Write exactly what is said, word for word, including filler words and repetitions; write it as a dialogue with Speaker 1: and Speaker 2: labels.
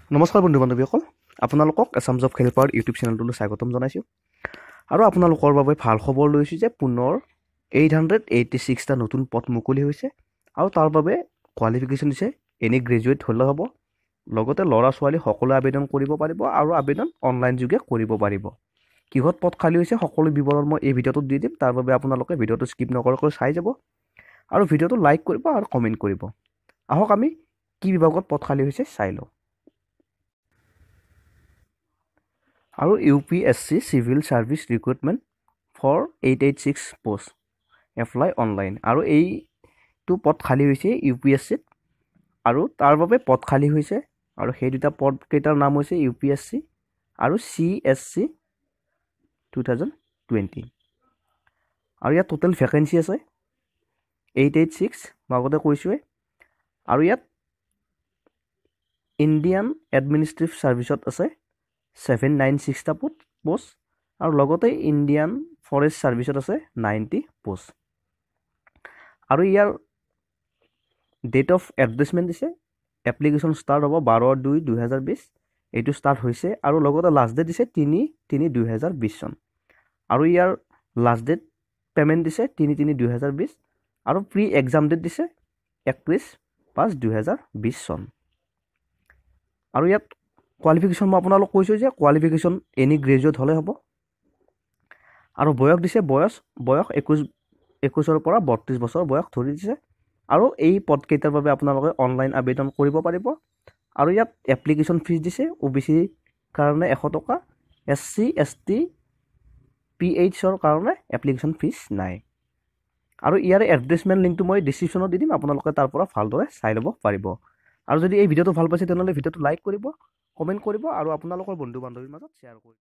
Speaker 1: নমস্কাৰ বন্ধু বান্ধৱীসকল, আপোনালোকক এছাম জব হেল্পাৰ ইউটিউব চেনেলটোলৈ স্বাগতম জনাইছোঁ। আৰু আপোনালোকৰ বাবে ভাল খবৰ লৈছোঁ যে পুনৰ এইট হাণ্ড্ৰেড এইটি ছিক্সটা নতুন পদ মুকলি হৈছে আৰু তাৰ বাবে কোৱালিফিকেশ্যন দিছে এনি গ্ৰেজুৱেট হ'লে হ'ব। লগতে ল'ৰা ছোৱালী সকলোৱে আবেদন কৰিব পাৰিব আৰু আবেদন অনলাইন যোগে কৰিব পাৰিব। কিহত পদ খালী হৈছে সকলো বিৱৰণ মই এই ভিডিঅ'টোত দি দিম, তাৰ বাবে আপোনালোকে ভিডিঅ'টো স্কিপ নকৰাকৈ চাই যাব আৰু ভিডিঅ'টো লাইক কৰিব আৰু কমেণ্ট কৰিব। আহক আমি কি বিভাগত পদ খালী হৈছে চাই লওঁ। আৰু U P S C civil service recruitment for eight eight six post apply online. আৰু এইটো পদ খালী হৈছে ইউ পি এছ চিত আৰু তাৰ বাবে পদ খালী হৈছে আৰু সেই দুটা পদকেইটাৰ নাম হৈছে ইউ পি এছ চি আৰু C S C two thousand twenty. আৰু ইয়াত টোটেল ভেকেঞ্চি আছে এইট এইট ছিক্স, মই আগতে কৈছোঁৱে। আৰু ইয়াত ইণ্ডিয়ান এডমিনিষ্ট্ৰেটিভ ছাৰ্ভিচত আছে ছেভেন নাইন ছিক্সটা পোষ্ট আৰু লগতে ইণ্ডিয়ান ফৰেষ্ট ছাৰ্ভিচত আছে নাইণ্টি পোষ্ট। আৰু ইয়াৰ ডেট অফ এডভাৰ্টাইজমেণ্ট দিছে, এপ্লিকেশ্যন ষ্টাৰ্ট হ'ব বাৰ দুই দুহেজাৰ বিছ, এইটো ষ্টাৰ্ট হৈছে। আৰু লগতে লাষ্ট ডেট দিছে তিনি তিনি দুহেজাৰ বিছ চন। আৰু ইয়াৰ লাষ্ট ডেট পে'মেণ্ট দিছে তিনি তিনি দুহেজাৰ বিছ আৰু প্ৰি এক্সাম ডেট দিছে একত্ৰিছ পাঁচ দুহেজাৰ বিছ চন। আৰু ইয়াত কোৱালিফিকেশ্যন মই আপোনালোক কৈছোঁ যে কোৱালিফিকেশ্যন এনি গ্ৰেজুৱেট হ'লে হ'ব। আৰু বয়স দিছে বয়স বয়স একৈছ একৈছৰ পৰা বত্ৰিছ বছৰ বয়স ধৰি দিছে। আৰু এই পদকেইটাৰ বাবে আপোনালোকে অনলাইন আবেদন কৰিব পাৰিব। আৰু ইয়াত এপ্লিকেশ্যন ফিজ দিছে অ' বি চিৰ কাৰণে এশ টকা, S C S T P এইচৰ কাৰণে এপ্লিকেশ্যন ফিজ নাই। আৰু ইয়াৰে এডভাৰ্টাইজমেণ্ট লিংকটো মই ডিছক্ৰিপশ্যনত দি দিম, আপোনালোকে তাৰ পৰা ভালদৰে চাই ল'ব পাৰিব। আৰু যদি এই ভিডিঅ'টো ভাল পাইছে তেনেহ'লে ভিডিঅ'টো লাইক কৰিব, কমেণ্ট কৰিব আৰু আপোনালোকৰ বন্ধু বান্ধৱীৰ মাজত শ্বেয়াৰ কৰিব।